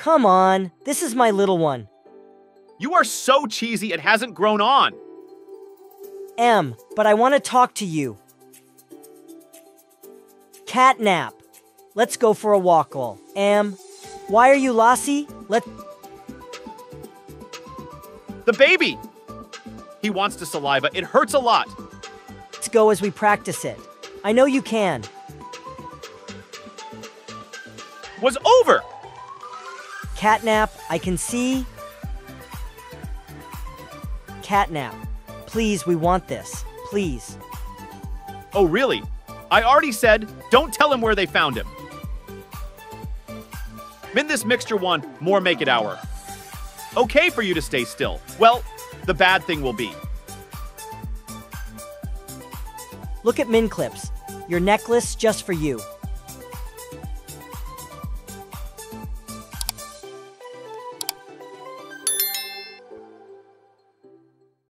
Come on, this is my little one. You are so cheesy it hasn't grown on. But I want to talk to you. Catnap. Let's go for a walk, lol. Why are you lossy? The baby! He wants to saliva. It hurts a lot. Let's go as we practice it. I know you can. Was over! Catnap, I can see. Catnap. Please, we want this. Please. Oh, really? I already said, don't tell him where they found him. Min this mixture 1, more make it hour. Okay for you to stay still. Well, the bad thing will be. Look at Min Clips. Your necklace just for you.